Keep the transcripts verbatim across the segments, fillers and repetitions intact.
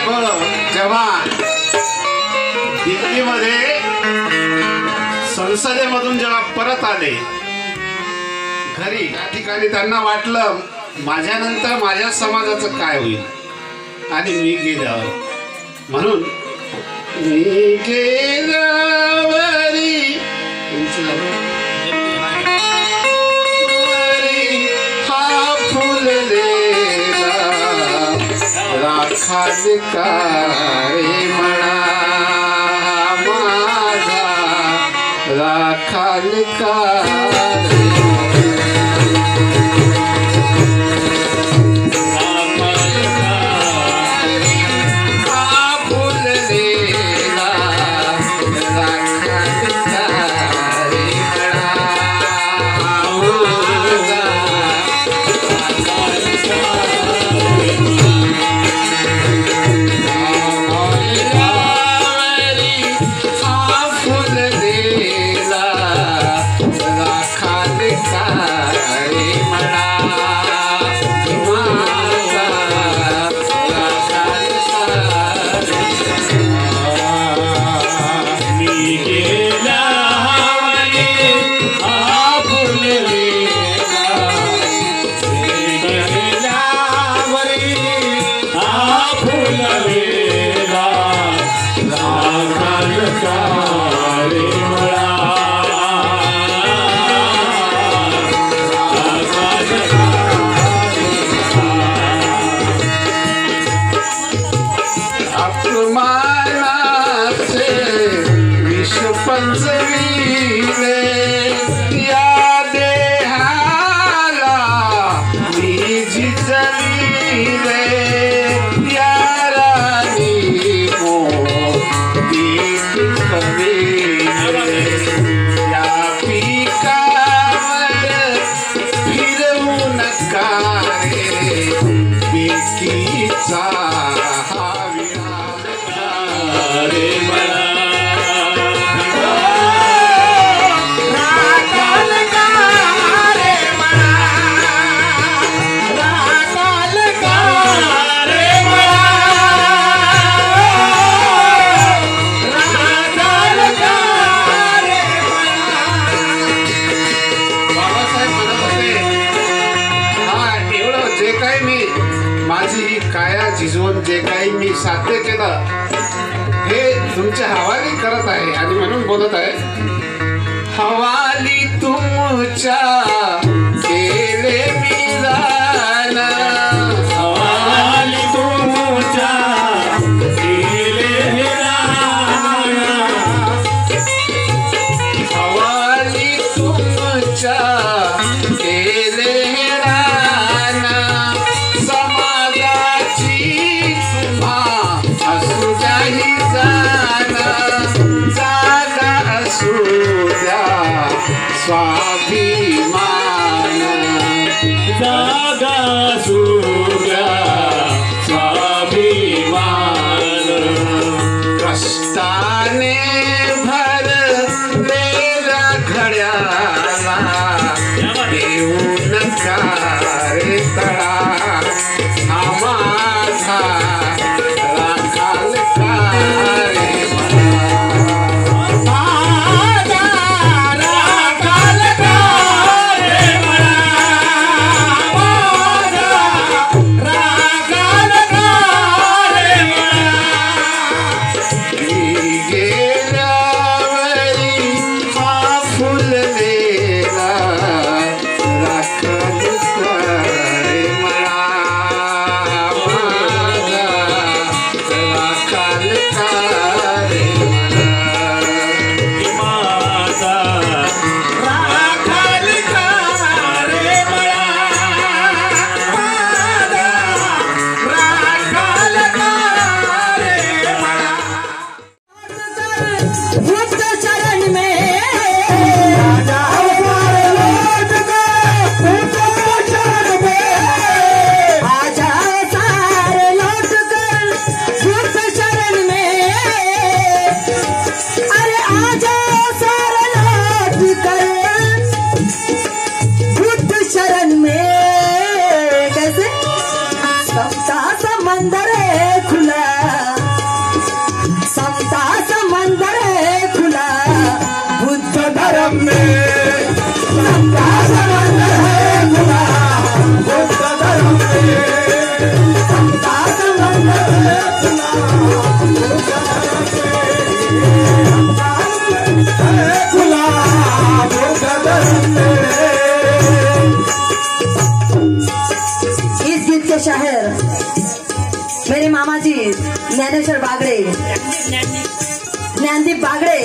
जेव्हा दिल्लीमध्ये संसदेमधून जेव्हा परत आले घरी, त्या ठिकाणी त्यांना वाटलं माझ्यानंतर माझ्या समाजाचं काय होईल आणि मी गेल्यावर, म्हणून मी गेल्यावरी हा फुललेला राखाल काय म्हणा माझा राखाल काय झिजवून जे काही मी साध्य केलं हे तुमच्या हवाली करत आहे आणि म्हणून बोलत आहे, हवाली तुमच्या केले मी दान, हवाली तुमच्या केले दान, हवाली तुमच्या केले दान, स्वाभिमान जागा सूर्या स्वाभिमान, कष्टाने भरलेला घड्याला देऊ नका रे तळा, हा माझा राखाल काय धर्म में सबका संबंध है खुदा बुद्ध धर्म में सबका संबंध है खुदा बुद्ध धर्म में खुदा बुद्ध धर्म में। इस गीत के शायर मेरे मामा जी ज्ञानेश्वर बागड़े, ज्ञानदीप बागड़े,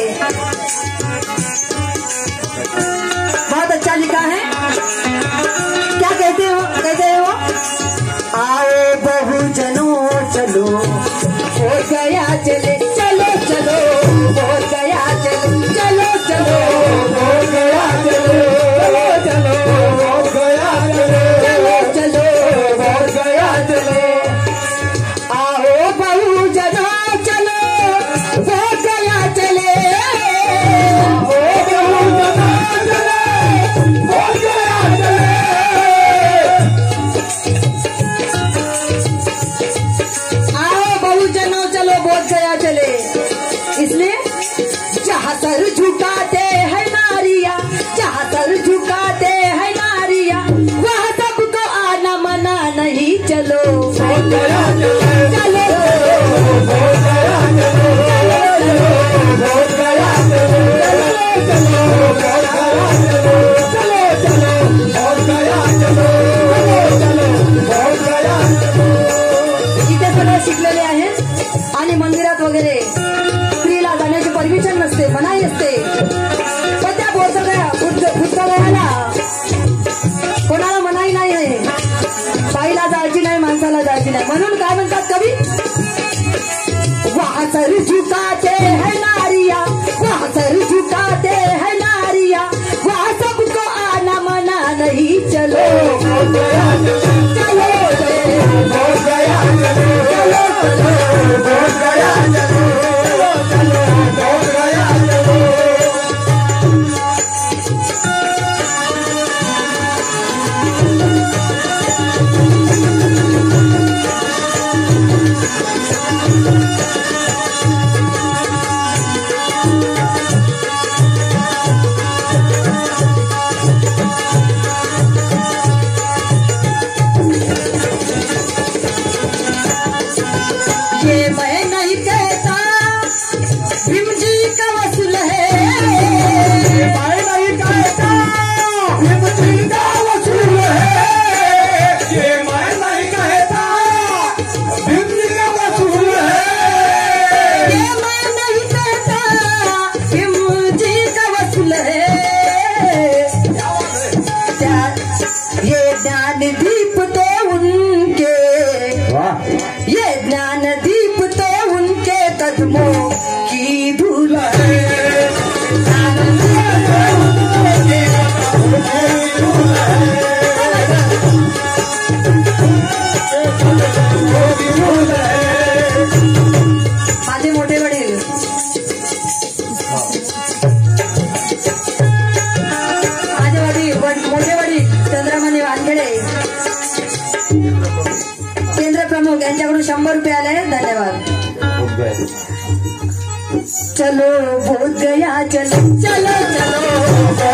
बहुत अच्छा लिखा है। क्या कहते हो कहते हो आओ बहुजनों चलो हो गया चले चलो चलो हो गया चले चलो चलो हो गया चले चलो चलो हो गया चले चलो चलो हो गया चले आओ बहुजनों चलो हो गया चले हो बहुजनों चलो हो गया चले आओ बहुजनों चलो बोध गया चले। इसलिए जहाँ सर झुकाते हैं नारिया, जहाँ सर झुकाते हैं नारिया, वहाँ सबको आना मना नहीं चलो हो गया चले चलो हो गया चले चलो हो गया चले चलो हो गया चले चलो हो गया चले चलो हो गया इथे सगळं शिकलेले आहेत आणि मंदिरात वगैरे स्त्रीला जाण्याची परमिशन नसते, मनाई असते, पण त्या बुद्धगयाला कोणाला मनाई नाही आहे, बाईला जायची नाही, माणसाला जायची नाही। म्हणून काय म्हणतात कवी, वहाँ सर झुकाते हैं नारिया, वहाँ सर झुकाते हैं नारिया, वहाँ सबको आना मना नहीं चलो हो गया चलो हो गया चलो चलो हो गया चलो चलो हो गया चलो। ये मैं नहीं कहता भीम जी का वसूल है, मैं नहीं कहता भीम जी का वसूल है, ये मैं नहीं कहता भीम जी का वसूल है, ये मैं नहीं कहता भीम जी का वसूल है। ये ज्ञान दीप तो उनके, ये ज्ञान दीप तो उनके कदमों की धूल है, ज्ञान दीप तो उनके कदमों की धूल है। माझे मोठे वडील माझे वडील मोठे वडील चंद्रमणी वानखेडे केंद्र प्रमुख यांच्याकडून शंभर रुपये आले, धन्यवाद। चलो बोध गया चलो चलो चलो